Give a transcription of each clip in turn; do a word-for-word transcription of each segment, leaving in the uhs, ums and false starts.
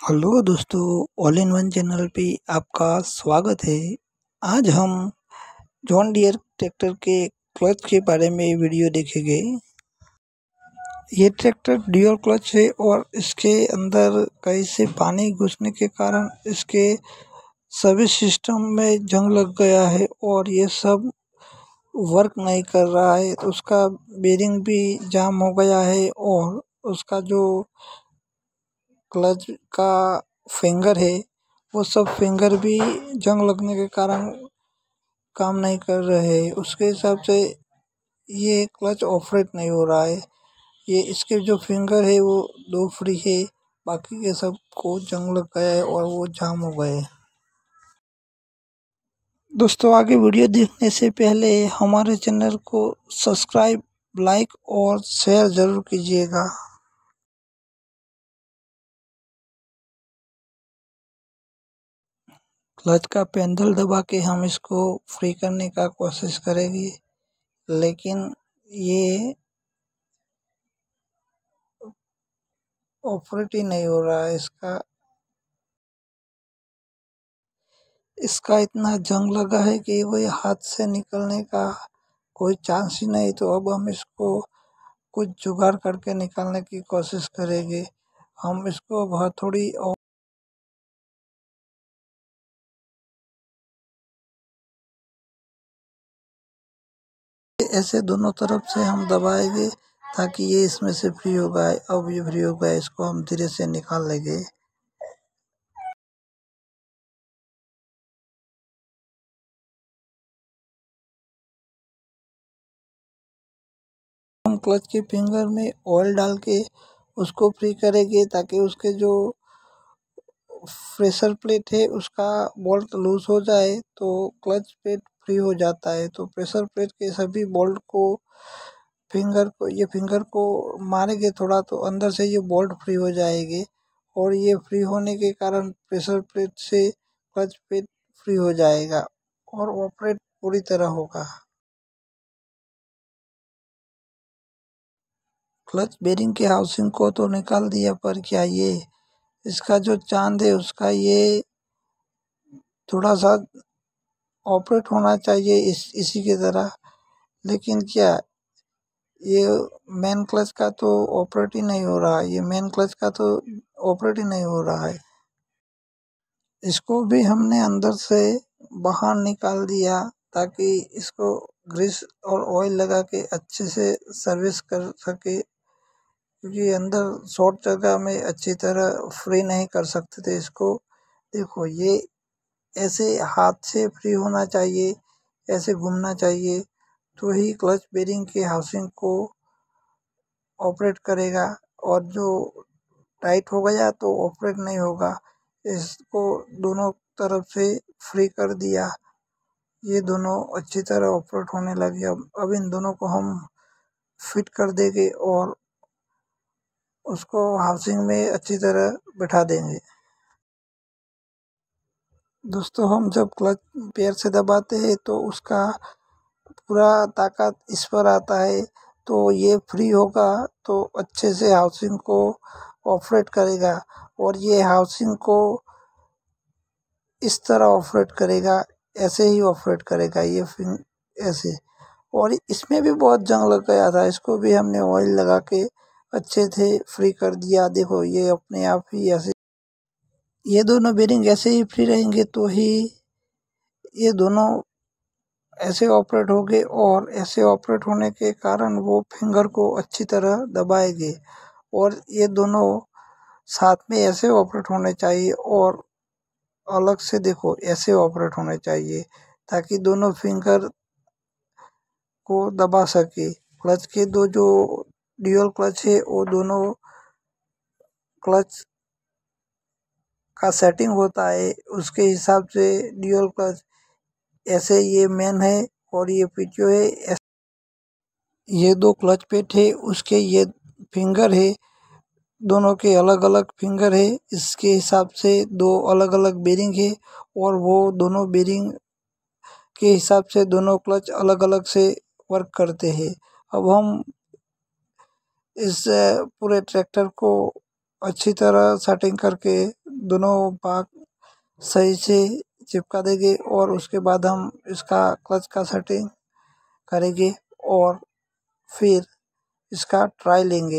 Hello दोस्तों, all in one channel पे आपका स्वागत है। आज हम जॉन डियर ट्रैक्टर के क्लच के बारे में वीडियो देखेंगे। ये ट्रैक्टर ड्यूल क्लच है और इसके अंदर कहीं से पानी घुसने के कारण इसके सर्विस सिस्टम में जंग लग गया है और ये सब वर्क नहीं कर रहा है। तो उसका बेरिंग भी जाम हो गया है और उसका जो क्लच का फिंगर है वो सब फिंगर भी जंग लगने के कारण काम नहीं कर रहे हैं। उसके हिसाब से ये क्लच ऑपरेट नहीं हो रहा है। ये इसके जो फिंगर है वो दो फ्री है, बाकी के सब को जंग लग गया है और वो जाम हो गए। दोस्तों, आगे वीडियो देखने से पहले हमारे चैनल को सब्सक्राइब, लाइक और शेयर ज़रूर कीजिएगा। क्लच का पेडल दबा के हम इसको फ्री करने का कोशिश करेंगे, लेकिन ये ऑपरेट ही नहीं हो रहा है। इसका इसका इतना जंग लगा है कि वो हाथ से निकलने का कोई चांस ही नहीं। तो अब हम इसको कुछ जुगाड़ करके निकालने की कोशिश करेंगे। हम इसको बहुत थोड़ी और ऐसे दोनों तरफ से हम दबाएंगे ताकि ये इसमें से फ्री हो गए। अब ये फ्री हो गया, इसको हम धीरे से निकाल लेंगे। हम क्लच के फिंगर में ऑयल डाल के उसको फ्री करेंगे ताकि उसके जो प्रेशर प्लेट है उसका बोल्ट लूज हो जाए तो क्लच प्लेट फ्री हो जाता है। तो प्रेशर प्लेट के सभी बोल्ट को फिंगर को ये फिंगर को मारेंगे थोड़ा तो अंदर से ये बोल्ट फ्री हो जाएंगे और ये फ्री होने के कारण प्रेशर प्लेट से क्लच प्लेट फ्री हो जाएगा और ऑपरेट पूरी तरह होगा। क्लच बेरिंग के हाउसिंग को तो निकाल दिया, पर क्या ये इसका जो चांद है उसका ये थोड़ा सा ऑपरेट होना चाहिए इस इसी की तरह। लेकिन क्या ये मेन क्लच का तो ऑपरेट ही नहीं हो रहा है। ये मेन क्लच का तो ऑपरेट ही नहीं हो रहा है। इसको भी हमने अंदर से बाहर निकाल दिया ताकि इसको ग्रीस और ऑयल लगा के अच्छे से सर्विस कर सके, क्योंकि अंदर शॉर्ट जगह में अच्छी तरह फ्री नहीं कर सकते थे इसको। देखो, ये ऐसे हाथ से फ्री होना चाहिए, ऐसे घूमना चाहिए तो ही क्लच बेरिंग के हाउसिंग को ऑपरेट करेगा। और जो टाइट हो गया तो ऑपरेट नहीं होगा। इसको दोनों तरफ से फ्री कर दिया, ये दोनों अच्छी तरह ऑपरेट होने लगे। अब अब इन दोनों को हम फिट कर देंगे और उसको हाउसिंग में अच्छी तरह बिठा देंगे। दोस्तों, हम जब क्लच पैर से दबाते हैं तो उसका पूरा ताकत इस पर आता है, तो ये फ्री होगा तो अच्छे से हाउसिंग को ऑपरेट करेगा और ये हाउसिंग को इस तरह ऑपरेट करेगा, ऐसे ही ऑपरेट करेगा ये फिंग ऐसे। और इसमें भी बहुत जंग लग गया था, इसको भी हमने ऑयल लगा के अच्छे से फ्री कर दिया। देखो, ये अपने आप ही ऐसे ये दोनों बेरिंग ऐसे ही फ्री रहेंगे तो ही ये दोनों ऐसे ऑपरेट होंगे और ऐसे ऑपरेट होने के कारण वो फिंगर को अच्छी तरह दबाएंगे। और ये दोनों साथ में ऐसे ऑपरेट होने चाहिए और अलग से देखो ऐसे ऑपरेट होने चाहिए ताकि दोनों फिंगर को दबा सके। क्लच के दो जो ड्यूल क्लच है वो दोनों क्लच का सेटिंग होता है, उसके हिसाब से ड्यूल क्लच ऐसे ये मेन है और ये पीछे है। ये दो क्लच पेट है, उसके ये फिंगर है, दोनों के अलग अलग फिंगर है। इसके हिसाब से दो अलग अलग बेरिंग है और वो दोनों बेरिंग के हिसाब से दोनों क्लच अलग अलग से वर्क करते हैं। अब हम इस पूरे ट्रैक्टर को अच्छी तरह सेटिंग करके दोनों भाग सही से चिपका देंगे और उसके बाद हम इसका क्लच का सेटिंग करेंगे और फिर इसका ट्राई लेंगे।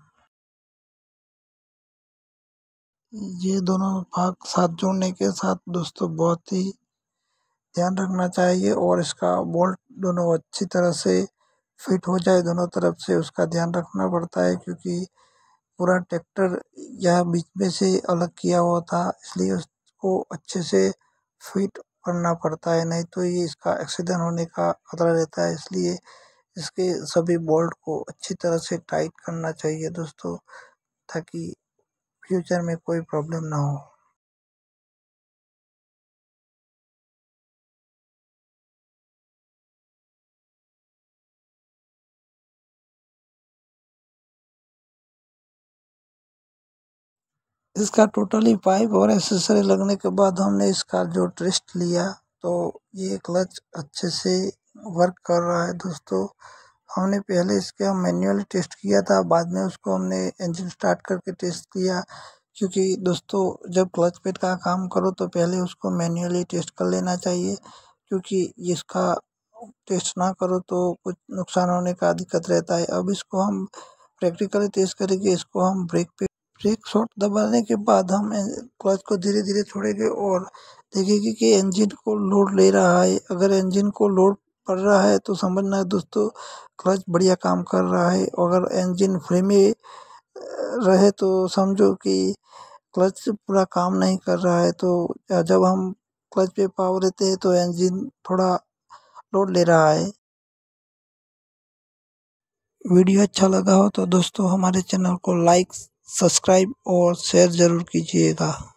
ये दोनों भाग साथ जोड़ने के साथ दोस्तों बहुत ही ध्यान रखना चाहिए और इसका बोल्ट दोनों अच्छी तरह से फिट हो जाए दोनों तरफ से, उसका ध्यान रखना पड़ता है क्योंकि पूरा ट्रैक्टर यह बीच में से अलग किया हुआ था, इसलिए उसको अच्छे से फिट करना पड़ता है, नहीं तो ये इसका एक्सीडेंट होने का खतरा रहता है। इसलिए इसके सभी बोल्ट को अच्छी तरह से टाइट करना चाहिए दोस्तों, ताकि फ्यूचर में कोई प्रॉब्लम ना हो। इसका टोटली पाइप और एसेसरी लगने के बाद हमने इसका जो टेस्ट लिया तो ये क्लच अच्छे से वर्क कर रहा है दोस्तों। हमने पहले इसका मैन्युअली टेस्ट किया था, बाद में उसको हमने इंजन स्टार्ट करके टेस्ट किया, क्योंकि दोस्तों जब क्लच पेड का काम करो तो पहले उसको मैन्युअली टेस्ट कर लेना चाहिए, क्योंकि इसका टेस्ट ना करो तो कुछ नुकसान होने का दिक्कत रहता है। अब इसको हम प्रैक्टिकली टेस्ट करेंगे। इसको हम ब्रेक पे ब्रेक शॉट दबाने के बाद हम क्लच को धीरे धीरे छोड़ेंगे और देखेंगे कि इंजन को लोड ले रहा है। अगर इंजन को लोड पड़ रहा है तो समझना है दोस्तों क्लच बढ़िया काम कर रहा है। अगर इंजन फ्री में रहे तो समझो कि क्लच पूरा काम नहीं कर रहा है। तो जब हम क्लच पे पावर देते हैं तो इंजन थोड़ा लोड ले रहा है। वीडियो अच्छा लगा हो तो दोस्तों हमारे चैनल को लाइक, सब्सक्राइब और शेयर ज़रूर कीजिएगा।